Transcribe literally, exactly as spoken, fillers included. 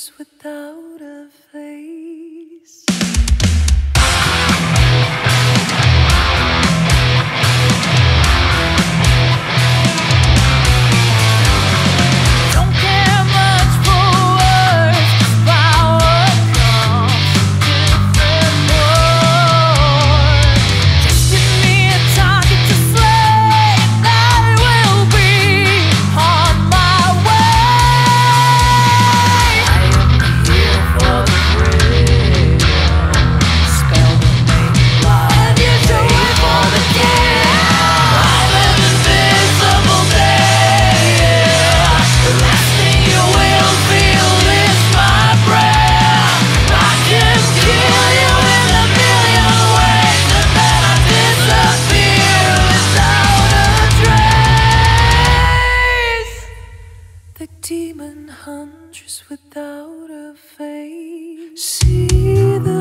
huntress without a face. Don't care much for words, 'cause power comes from different words. Just give me a target to slay, and I will be on my way. I am here for the freedom, spell that made me blind. And you do it for the king. I'm an invisible thing. The last thing you will feel is my breath. I can kill you in a million ways, and then I disappear without a trace. The demon huntress without a face. See the